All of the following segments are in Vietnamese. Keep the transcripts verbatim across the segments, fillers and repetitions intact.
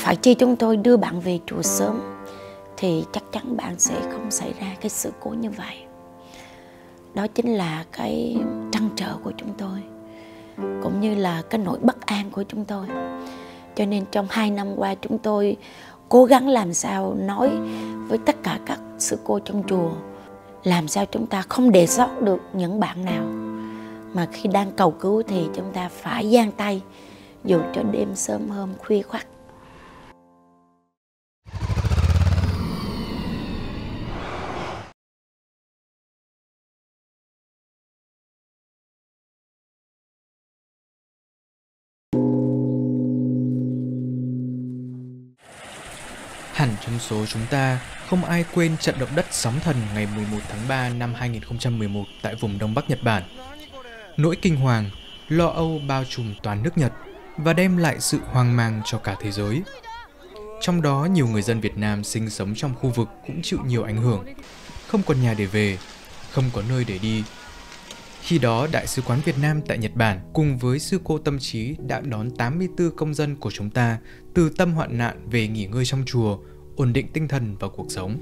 phải chi chúng tôi đưa bạn về chùa sớm thì chắc chắn bạn sẽ không xảy ra cái sự cố như vậy. Đó chính là cái trăn trở của chúng tôi, cũng như là cái nỗi bất an của chúng tôi. Cho nên trong hai năm qua chúng tôi cố gắng làm sao nói với tất cả các sư cô trong chùa, làm sao chúng ta không để sót được những bạn nào, mà khi đang cầu cứu thì chúng ta phải giang tay dù cho đêm sớm hôm khuya khoắt. Hẳn trong số chúng ta không ai quên trận động đất sóng thần ngày mười một tháng ba năm hai nghìn không trăm mười một tại vùng Đông Bắc Nhật Bản. Nỗi kinh hoàng, lo âu bao trùm toàn nước Nhật và đem lại sự hoang mang cho cả thế giới. Trong đó nhiều người dân Việt Nam sinh sống trong khu vực cũng chịu nhiều ảnh hưởng, không còn nhà để về, không có nơi để đi. Khi đó, Đại sứ quán Việt Nam tại Nhật Bản cùng với sư cô tâm trí đã đón tám mươi tư công dân của chúng ta từ tâm hoạn nạn về nghỉ ngơi trong chùa, ổn định tinh thần và cuộc sống.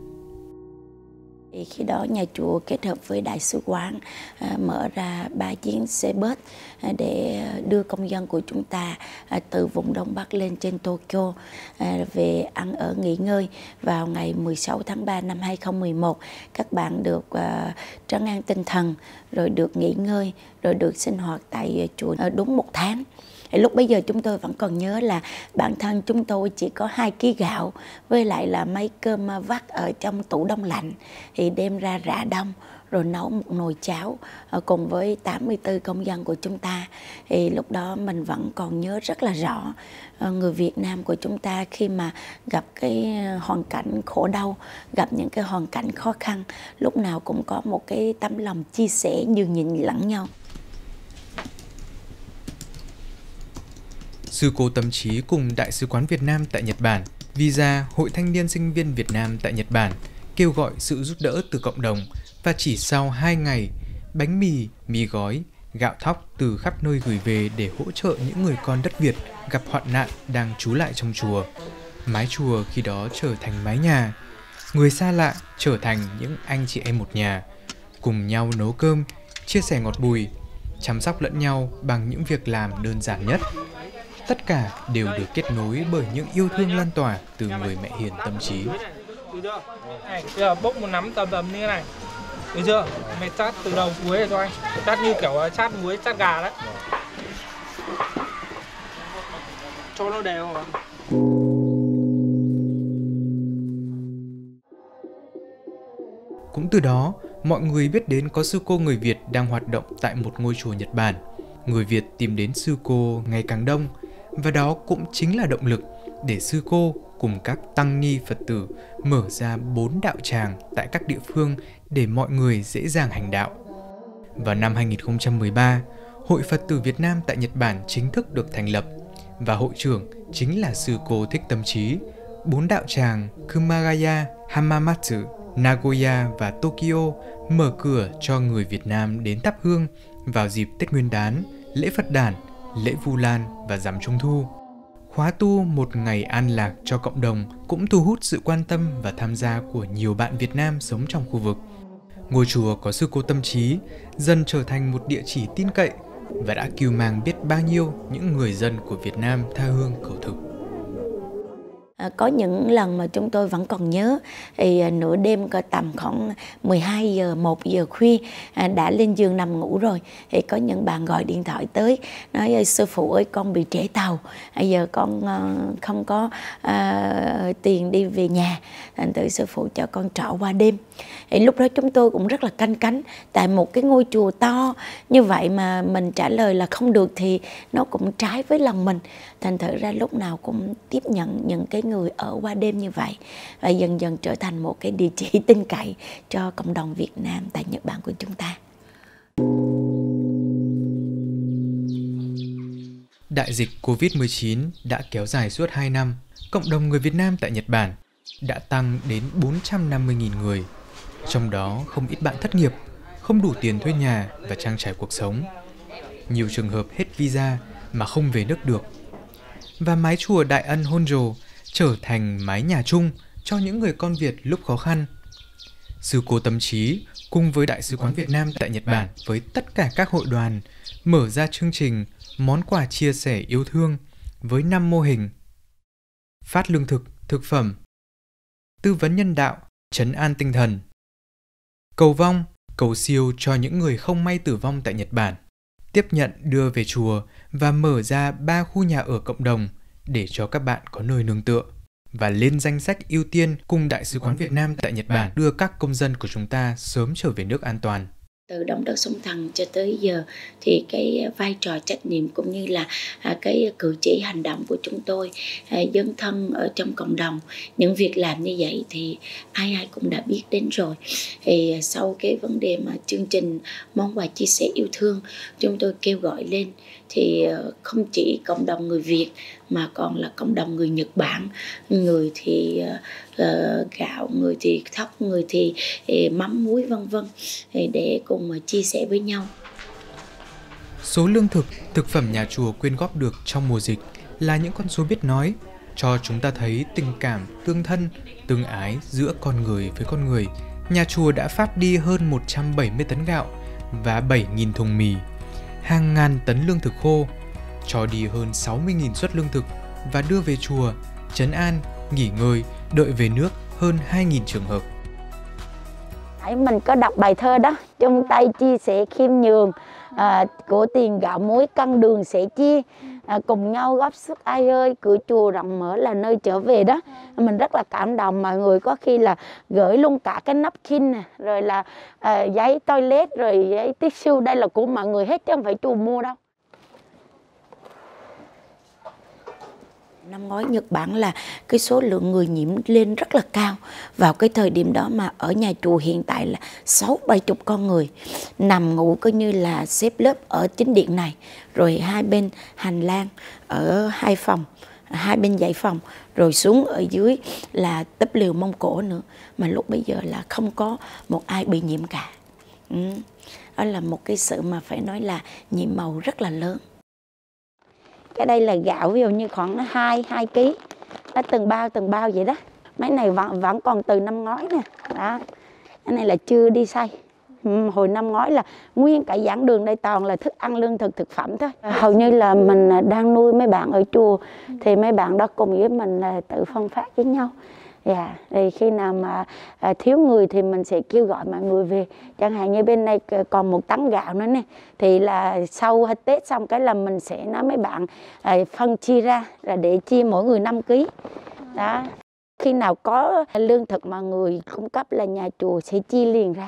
Thì khi đó nhà chùa kết hợp với Đại sứ quán à, mở ra ba chuyến xe bus à, để đưa công dân của chúng ta à, từ vùng Đông Bắc lên trên Tokyo à, về ăn ở nghỉ ngơi vào ngày mười sáu tháng ba năm hai nghìn không trăm mười một. Các bạn được à, trấn an tinh thần, rồi được nghỉ ngơi, rồi được sinh hoạt tại chùa à, đúng một tháng. Lúc bây giờ chúng tôi vẫn còn nhớ là bản thân chúng tôi chỉ có hai ký gạo với lại là mấy cơm vắt ở trong tủ đông lạnh, thì đem ra rã đông rồi nấu một nồi cháo cùng với tám mươi tư công dân của chúng ta. Thì lúc đó mình vẫn còn nhớ rất là rõ, người Việt Nam của chúng ta khi mà gặp cái hoàn cảnh khổ đau, gặp những cái hoàn cảnh khó khăn, lúc nào cũng có một cái tấm lòng chia sẻ nhường nhịn lẫn nhau. Sư cô tâm trí cùng Đại sứ quán Việt Nam tại Nhật Bản, Visa, Hội Thanh niên Sinh viên Việt Nam tại Nhật Bản kêu gọi sự giúp đỡ từ cộng đồng, và chỉ sau hai ngày, bánh mì, mì gói, gạo thóc từ khắp nơi gửi về để hỗ trợ những người con đất Việt gặp hoạn nạn đang trú lại trong chùa. Mái chùa khi đó trở thành mái nhà, người xa lạ trở thành những anh chị em một nhà, cùng nhau nấu cơm, chia sẻ ngọt bùi, chăm sóc lẫn nhau bằng những việc làm đơn giản nhất. Tất cả đều được kết nối bởi những yêu thương lan tỏa từ người mẹ hiền tâm trí. Này, bây giờ bốc một nắm tầm tầm như thế này, được chưa? Mày chát từ đầu cuối này cho anh, chát như kiểu chát muối, chát gà đấy. Cho nó đều mà. Cũng từ đó, mọi người biết đến có sư cô người Việt đang hoạt động tại một ngôi chùa Nhật Bản. Người Việt tìm đến sư cô ngày càng đông, và đó cũng chính là động lực để sư cô cùng các tăng ni Phật tử mở ra bốn đạo tràng tại các địa phương để mọi người dễ dàng hành đạo. Vào năm hai nghìn không trăm mười ba, Hội Phật tử Việt Nam tại Nhật Bản chính thức được thành lập, và hội trưởng chính là sư cô Thích Tâm Trí. Bốn đạo tràng Kumagaya, Hamamatsu, Nagoya và Tokyo mở cửa cho người Việt Nam đến thắp hương vào dịp Tết Nguyên đán, lễ Phật đản, lễ Vu Lan và rằm Trung thu. Khóa tu một ngày an lạc cho cộng đồng cũng thu hút sự quan tâm và tham gia của nhiều bạn Việt Nam sống trong khu vực. Ngôi chùa có sư cô tâm trí dần trở thành một địa chỉ tin cậy và đã cưu mang biết bao nhiêu những người dân của Việt Nam tha hương cầu thực. À, có những lần mà chúng tôi vẫn còn nhớ, thì à, nửa đêm có tầm khoảng mười hai giờ, một giờ khuya à, đã lên giường nằm ngủ rồi, thì có những bạn gọi điện thoại tới nói: sư phụ ơi, con bị trễ tàu, à, giờ con à, không có à, tiền đi về nhà, thành thử sư phụ cho con trọ qua đêm. Thì lúc đó chúng tôi cũng rất là canh cánh, tại một cái ngôi chùa to như vậy mà mình trả lời là không được thì nó cũng trái với lòng mình. Thành thử ra lúc nào cũng tiếp nhận những cái người ở qua đêm như vậy, và dần dần trở thành một cái địa chỉ tin cậy cho cộng đồng Việt Nam tại Nhật Bản của chúng ta. Đại dịch Covid mười chín đã kéo dài suốt hai năm. Cộng đồng người Việt Nam tại Nhật Bản đã tăng đến bốn trăm năm mươi nghìn người. Trong đó không ít bạn thất nghiệp, không đủ tiền thuê nhà và trang trải cuộc sống. Nhiều trường hợp hết visa mà không về nước được. và mái chùa Đại Ân Honjo trở thành mái nhà chung cho những người con Việt lúc khó khăn. Sư cô Tâm Trí cùng với Đại sứ quán Việt Nam tại Nhật Bản với tất cả các hội đoàn mở ra chương trình món quà chia sẻ yêu thương với năm mô hình: phát lương thực, thực phẩm, tư vấn nhân đạo, trấn an tinh thần, cầu vong, cầu siêu cho những người không may tử vong tại Nhật Bản, tiếp nhận đưa về chùa và mở ra ba khu nhà ở cộng đồng để cho các bạn có nơi nương tựa, và lên danh sách ưu tiên cùng Đại sứ quán Việt Nam tại Nhật Bản đưa các công dân của chúng ta sớm trở về nước an toàn. Từ động đất sóng thần cho tới giờ thì cái vai trò trách nhiệm cũng như là cái cử chỉ hành động của chúng tôi dấn thân ở trong cộng đồng, những việc làm như vậy thì ai ai cũng đã biết đến rồi. Thì sau cái vấn đề mà chương trình món quà chia sẻ yêu thương chúng tôi kêu gọi lên thì không chỉ cộng đồng người Việt mà còn là cộng đồng người Nhật Bản, người thì uh, gạo, người thì thóc, người thì uh, mắm muối vân vân, để cùng chia sẻ với nhau. Số lương thực, thực phẩm nhà chùa quyên góp được trong mùa dịch là những con số biết nói, cho chúng ta thấy tình cảm tương thân, tương ái giữa con người với con người. Nhà chùa đã phát đi hơn một trăm bảy mươi tấn gạo và bảy nghìn thùng mì, hàng ngàn tấn lương thực khô, cho đi hơn sáu mươi nghìn suất lương thực và đưa về chùa, trấn an, nghỉ ngơi, đợi về nước hơn hai nghìn trường hợp. Mình có đọc bài thơ đó: chung tay chia sẻ khiêm nhường, à, của tiền gạo muối cân đường sẽ chia, à, cùng nhau góp sức ai ơi, cửa chùa rộng mở là nơi trở về đó. Mình rất là cảm động, mọi người có khi là gửi luôn cả cái napkin nè, rồi là à, giấy toilet, rồi giấy tissue, đây là của mọi người hết chứ không phải chùa mua đâu. Năm ngoái Nhật Bản là cái số lượng người nhiễm lên rất là cao. Vào cái thời điểm đó mà ở nhà chùa hiện tại là sáu bảy chục con người nằm ngủ coi như là xếp lớp ở chính điện này, rồi hai bên hành lang ở hai phòng, hai bên dãy phòng, rồi xuống ở dưới là túp lều Mông Cổ nữa, mà lúc bây giờ là không có một ai bị nhiễm cả. Ừ. Đó là một cái sự mà phải nói là nhiệm màu rất là lớn. Cái đây là gạo, ví dụ như khoảng hai hai ký, nó từng bao từng bao vậy đó. Mấy này vẫn vẫn còn từ năm ngoái nè. Đó. Cái này là chưa đi xay. Hồi năm ngoái là nguyên cả giảng đường đây toàn là thức ăn lương thực thực phẩm thôi. Hầu như là mình đang nuôi mấy bạn ở chùa thì mấy bạn đó cùng với mình là tự phân phát với nhau. Dạ, thì khi nào mà à, thiếu người thì mình sẽ kêu gọi mọi người về. Chẳng hạn như bên đây còn một tấn gạo nữa nè, thì là sau hết Tết xong cái là mình sẽ nói mấy bạn à, phân chia ra là để chia mỗi người năm ký. Đó. Khi nào có lương thực mà người cung cấp là nhà chùa sẽ chia liền ra.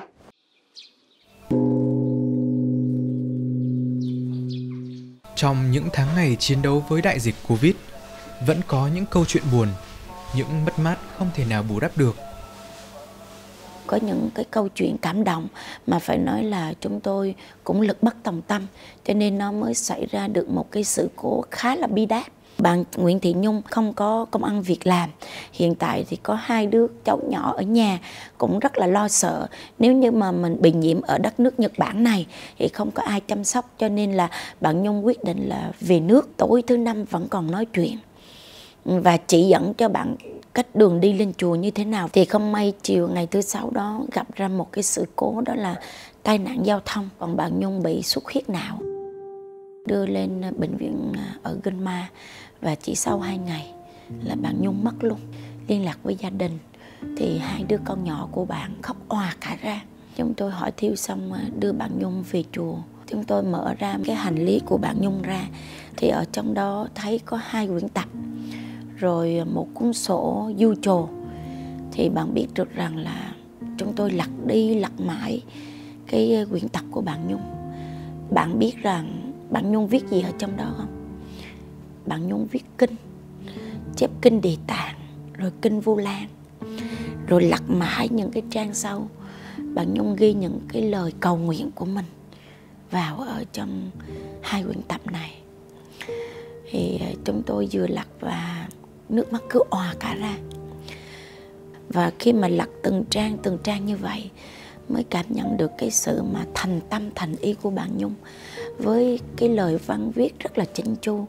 Trong những tháng ngày chiến đấu với đại dịch Covid, vẫn có những câu chuyện buồn, những mất mát không thể nào bù đắp được. Có những cái câu chuyện cảm động mà phải nói là chúng tôi cũng lực bất tòng tâm, cho nên nó mới xảy ra được một cái sự cố khá là bi đát. Bạn Nguyễn Thị Nhung không có công ăn việc làm, hiện tại thì có hai đứa cháu nhỏ ở nhà, cũng rất là lo sợ nếu như mà mình bị nhiễm ở đất nước Nhật Bản này thì không có ai chăm sóc, cho nên là bạn Nhung quyết định là về nước. Tối thứ năm vẫn còn nói chuyện và chỉ dẫn cho bạn cách đường đi lên chùa như thế nào. Thì không may chiều ngày thứ sáu đó gặp ra một cái sự cố, đó là tai nạn giao thông. Còn bạn Nhung bị xuất huyết não, đưa lên bệnh viện ở Gunma, và chỉ sau hai ngày là bạn Nhung mất luôn. Liên lạc với gia đình thì hai đứa con nhỏ của bạn khóc òa cả ra. Chúng tôi hỏi thiêu xong đưa bạn Nhung về chùa. Chúng tôi mở ra cái hành lý của bạn Nhung ra thì ở trong đó thấy có hai quyển tập, rồi một cuốn sổ du trồ. Thì bạn biết được rằng là chúng tôi lật đi lật mãi cái quyển tập của bạn Nhung. Bạn biết rằng bạn Nhung viết gì ở trong đó không? Bạn Nhung viết kinh, chép kinh Địa Tạng, rồi kinh Vu Lan. Rồi lật mãi những cái trang sau, bạn Nhung ghi những cái lời cầu nguyện của mình vào ở trong hai quyển tập này. Thì chúng tôi vừa lật và nước mắt cứ òa cả ra. Và khi mà lật từng trang từng trang như vậy mới cảm nhận được cái sự mà thành tâm thành ý của bạn Nhung, với cái lời văn viết rất là chỉnh chu,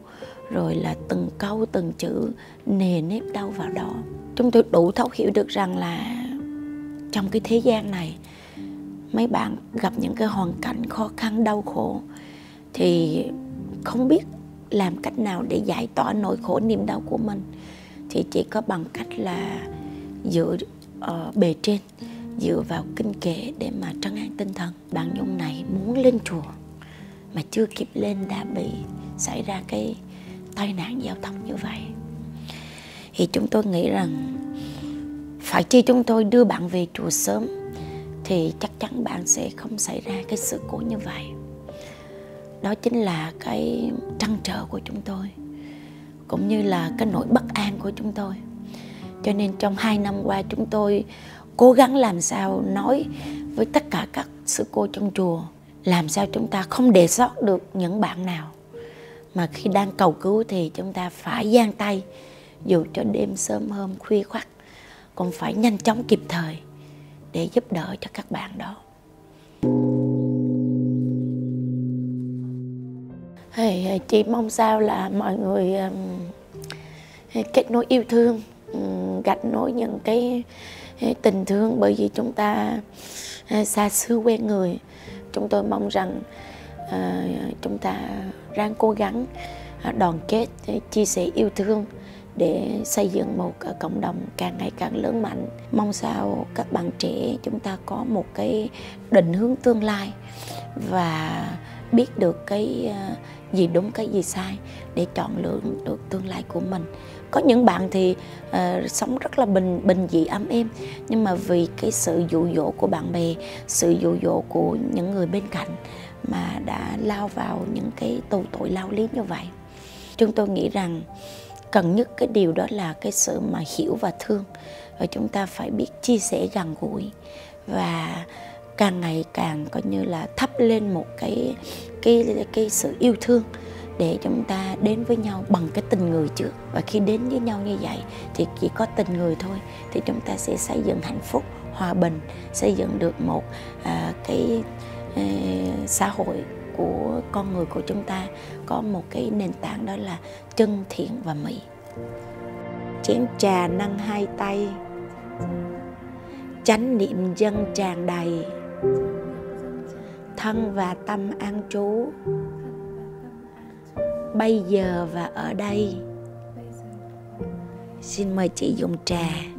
rồi là từng câu từng chữ nề nếp đâu vào đó. Chúng tôi đủ thấu hiểu được rằng là trong cái thế gian này, mấy bạn gặp những cái hoàn cảnh khó khăn đau khổ thì không biết làm cách nào để giải tỏa nỗi khổ niềm đau của mình, thì chỉ có bằng cách là dựa uh, bề trên, dựa vào kinh kệ để mà trấn an tinh thần. Bạn Nhung này muốn lên chùa mà chưa kịp lên đã bị xảy ra cái tai nạn giao thông như vậy. Thì chúng tôi nghĩ rằng phải chi chúng tôi đưa bạn về chùa sớm thì chắc chắn bạn sẽ không xảy ra cái sự cố như vậy. Đó chính là cái trăn trở của chúng tôi, cũng như là cái nỗi bất an của chúng tôi. Cho nên trong hai năm qua chúng tôi cố gắng làm sao nói với tất cả các sư cô trong chùa, làm sao chúng ta không để sót được những bạn nào, mà khi đang cầu cứu thì chúng ta phải giang tay, dù cho đêm sớm hôm khuya khoắt, còn phải nhanh chóng kịp thời để giúp đỡ cho các bạn đó. Hey, chị mong sao là mọi người um, kết nối yêu thương, um, gạch nối những cái tình thương, bởi vì chúng ta uh, xa xứ quen người. Chúng tôi mong rằng uh, chúng ta ráng cố gắng uh, đoàn kết, chia sẻ yêu thương để xây dựng một uh, cộng đồng càng ngày càng lớn mạnh. Mong sao các bạn trẻ chúng ta có một cái định hướng tương lai và biết được cái uh, gì đúng cái gì sai để chọn lựa được tương lai của mình. Có những bạn thì uh, sống rất là bình bình dị ấm êm, nhưng mà vì cái sự dụ dỗ của bạn bè, sự dụ dỗ của những người bên cạnh mà đã lao vào những cái tù tội lao lý như vậy. Chúng tôi nghĩ rằng cần nhất cái điều đó là cái sự mà hiểu và thương, và chúng ta phải biết chia sẻ gần gũi và càng ngày càng coi như là thắp lên một cái cái cái sự yêu thương để chúng ta đến với nhau bằng cái tình người trước. Và khi đến với nhau như vậy thì chỉ có tình người thôi thì chúng ta sẽ xây dựng hạnh phúc, hòa bình, xây dựng được một à, cái à, xã hội của con người của chúng ta có một cái nền tảng, đó là chân thiện và mỹ. Chén trà nâng hai tay, chánh niệm dân tràn đầy, thân và tâm an trú bây giờ và ở đây. Xin mời chị dùng trà.